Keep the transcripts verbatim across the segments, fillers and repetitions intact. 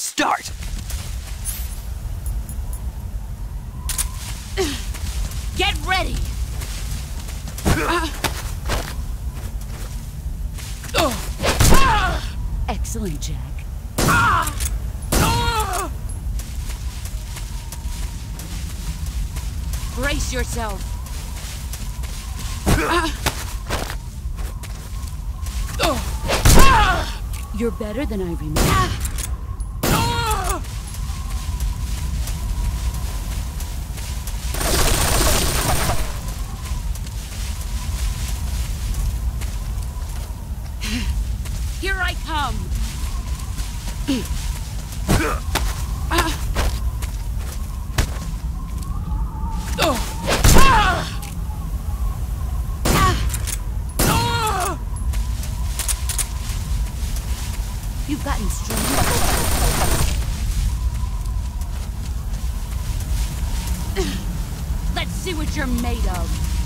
start! Get ready! Excellent, Jack. Brace yourself. You're better than I remember. Here I come. You've gotten stronger. Let's see what you're made of.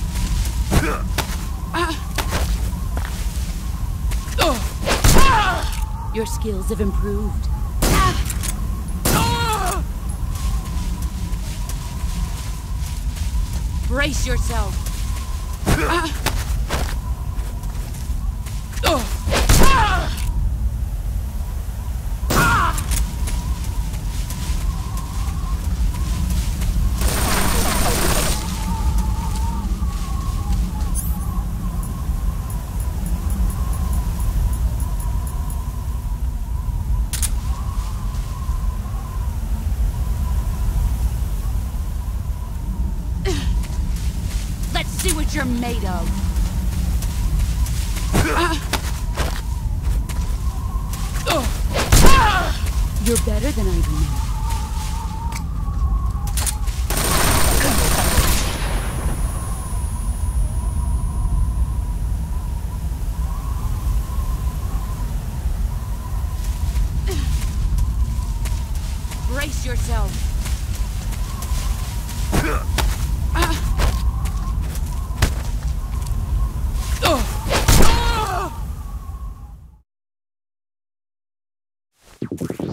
Your skills have improved. Brace yourself. Let's see what you're made of. You're better than I remember. Brace yourself. Uh.